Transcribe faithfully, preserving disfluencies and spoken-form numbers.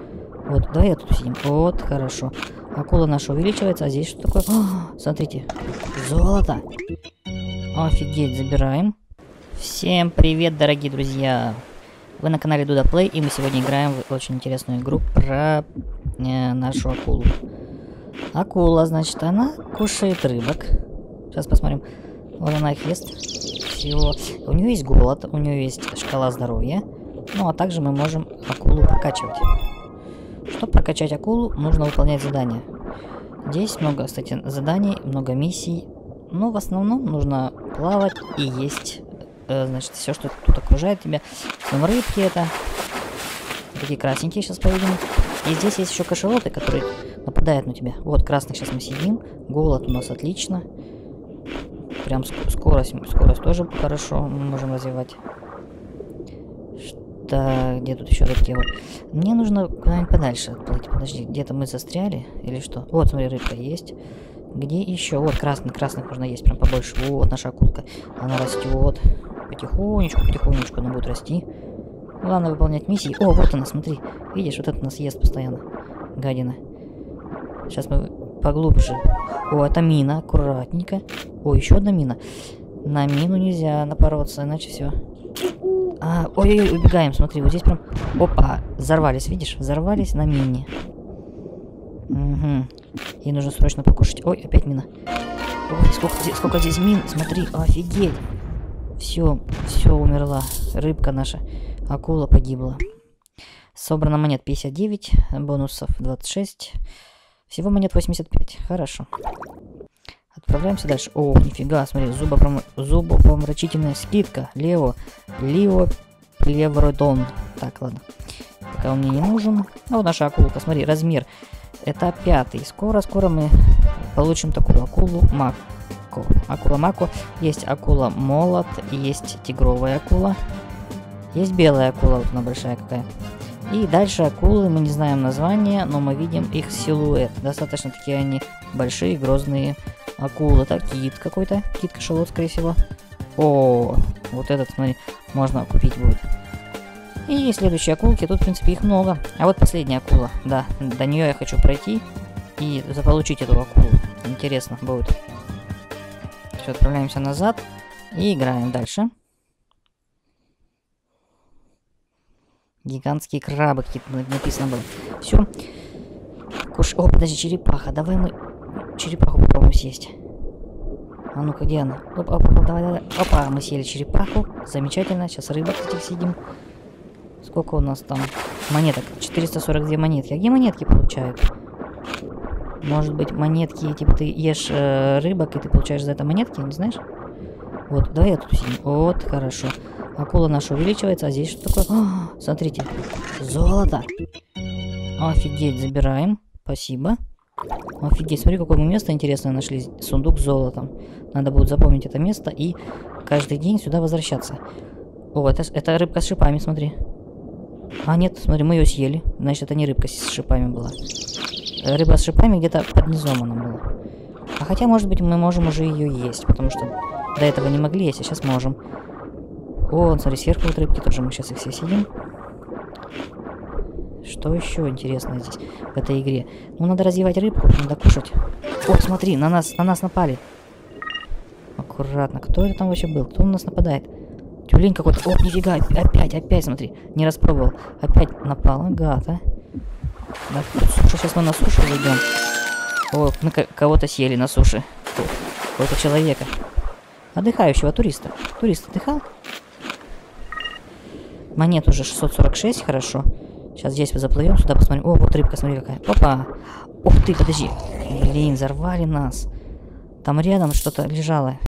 Вот, давай я тут сидим. Вот, хорошо. Акула наша увеличивается, а здесь что такое? О, смотрите, золото. Офигеть, забираем. Всем привет, дорогие друзья. Вы на канале Дуда Плей, и мы сегодня играем в очень интересную игру про э, нашу акулу. Акула, значит, она кушает рыбок. Сейчас посмотрим. Вот она их ест. Всего. У нее есть голод, у нее есть шкала здоровья. Ну, а также мы можем акулу прокачивать. Чтобы прокачать акулу, нужно выполнять задания. Здесь много, кстати, заданий, много миссий. Но в основном нужно плавать и есть, э, значит, все, что тут окружает тебя. Там рыбки это. Такие красненькие сейчас поведем. И здесь есть еще кашалоты, которые нападают на тебя. Вот, красных сейчас мы сидим. Голод у нас отлично. Прям скорость, скорость тоже хорошо мы можем развивать. Что, где тут еще рыбки? Вот. Мне нужно куда-нибудь подальше отплыть. Подожди, где-то мы застряли или что? Вот, смотри, рыбка есть. Где еще? Вот, красный, красных можно есть прям побольше. Вот наша акулка. Она растет. Потихонечку, потихонечку она будет расти. Главное выполнять миссии. О, вот она, смотри. Видишь, вот это нас ест постоянно. Гадина. Сейчас мы поглубже. О, это мина, аккуратненько. О, еще одна мина. На мину нельзя напороться, иначе все. А, ой-ой-ой, убегаем, смотри, вот здесь прям... Опа, взорвались, видишь? Взорвались на мине. Угу. Ей нужно срочно покушать. Ой, опять мина. Ой, сколько здесь, сколько здесь мин, смотри, офигеть. Все, все, умерла. Рыбка наша. Акула погибла. Собрано монет пятьдесят девять, бонусов двадцать шесть. Всего монет восемьдесят пять. Хорошо. Отправляемся дальше. О, нифига, смотри, зубопом... зубопомрачительная скидка. Лео. Лео Плевродон. Так, ладно. Пока он мне не нужен. А вот наша акулка, смотри, размер. Это пятый. Скоро-скоро мы получим такую акулу Мако. Акула Мако. Есть акула Молот. Есть тигровая акула. Есть белая акула, вот она большая какая. И дальше акулы, мы не знаем название, но мы видим их силуэт. Достаточно такие они большие, грозные акулы. Это кит какой-то, кит-кашалот, скорее всего. О, вот этот, смотри, можно купить будет. И следующие акулки, тут, в принципе, их много. А вот последняя акула, да, до нее я хочу пройти и заполучить эту акулу. Интересно будет. Все, отправляемся назад и играем дальше. Гигантские крабы какие-то написано было. Все. Куш... О, подожди, черепаха. Давай мы черепаху попробуем съесть. А ну-ка, где она? Опа, опа, давай, давай. Опа, мы съели черепаху. Замечательно. Сейчас рыбок этих сидим. Сколько у нас там монеток? четыреста сорок две монетки. А где монетки получают? Может быть, монетки, типа ты ешь э, рыбок, и ты получаешь за это монетки, не знаешь? Вот, давай я тут сидим. Вот, хорошо. Акула наша увеличивается, а здесь что такое? О, смотрите, золото. Офигеть, забираем. Спасибо. Офигеть, смотри, какое мы место интересное нашли. Сундук с золотом. Надо будет запомнить это место и каждый день сюда возвращаться. О, это, это рыбка с шипами, смотри. А, нет, смотри, мы ее съели. Значит, это не рыбка с шипами была. Рыба с шипами где-то под низом она была. А хотя, может быть, мы можем уже ее есть, потому что до этого не могли есть, а сейчас можем. О, смотри, сверху вот рыбки тоже, мы сейчас их все сидим. Что еще интересное здесь, в этой игре? Ну, надо развивать рыбку, надо кушать. О, смотри, на нас, на нас напали. Аккуратно, кто это там вообще был? Кто на нас нападает? Тюлень какой-то. О, нифига, опять, опять, смотри, не распробовал. Опять напал, гад, а. Да, суша, сейчас мы на сушу зайдем. О, мы кого-то съели на суше. Какого-то человека. Отдыхающего туриста. Турист отдыхал? Монет уже шестьсот сорок шесть, хорошо. Сейчас здесь заплывем, сюда посмотрим. О, вот рыбка, смотри какая. Опа! Ух ты, подожди. Блин, взорвали нас. Там рядом что-то лежало.